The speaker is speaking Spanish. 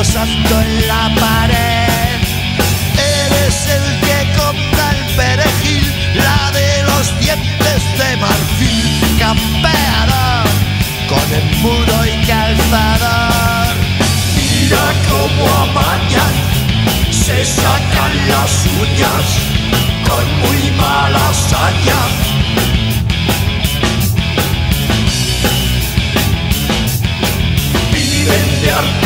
rozando en la pared. Eres el que compra el perejil, la de los dientes de marfil, campeador con embudo y calzador. Mira cómo amañan, se sacan las uñas con muy mala saña. Viven de arte